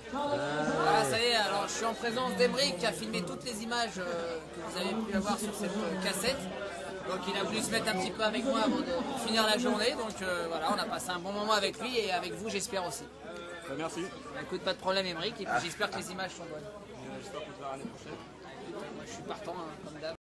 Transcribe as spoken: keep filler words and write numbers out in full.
Voilà, ça y est, alors je suis en présence d'Emeric qui a filmé toutes les images euh, que vous avez pu avoir sur cette euh, cassette. Donc il a voulu se mettre un petit peu avec moi avant de finir la journée. Donc euh, voilà, on a passé un bon moment avec lui et avec vous, j'espère aussi. Bah, merci. Bah, écoute, pas de problème Emeric, et puis j'espère que les images sont bonnes. J'espère qu'on se verra l'année prochaine. Moi je suis partant, hein, comme d'hab.